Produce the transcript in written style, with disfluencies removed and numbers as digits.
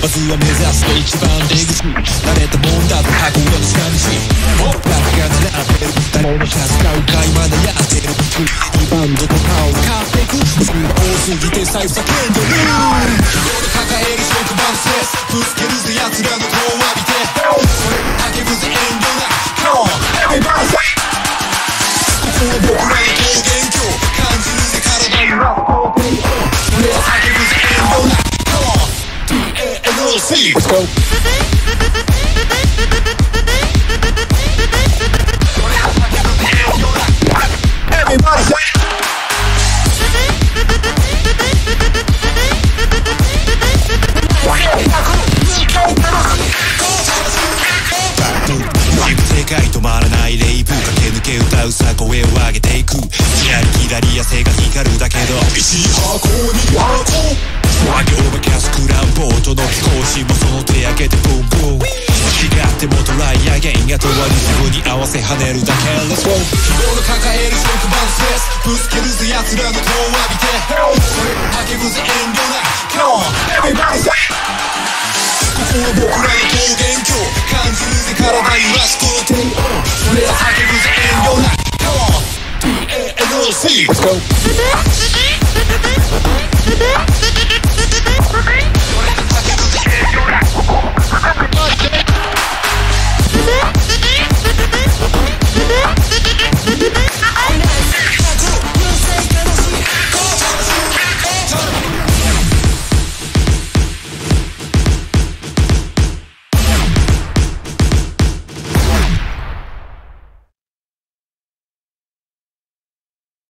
まずは目指すで一番出口慣れたもんだと運ぶの下道バカが並べる誰も助かる会までやってるリバウンドとかを買ってく多すぎて財布叫んでる夜抱える職場のストレスぶつけるぜ奴らの顔を浴びて叫ぶぜ遠慮なく Come on everybody say ここは僕らの桃源郷感じるぜ体には俺は叫ぶぜ遠慮なく Come on DANOC Let's go Everybody say世界止まらないレイブ駆け抜け歌うさ声を上げていく左汗が光るだけど石箱にハート作業場キャスクランボートの飛行士もその手上げてブンブン違ってもトライアゲインあとはリズムに合わせ跳ねるだけ Let's go 俺抱える職場のストレスぶつけるぜ奴らの顔を浴びて叫ぶぜ遠慮なく Come on everybody say ここは僕らの桃源郷感じるぜ体揺らすこの手俺は叫ぶぜ遠慮なく Come on DANOC Let's go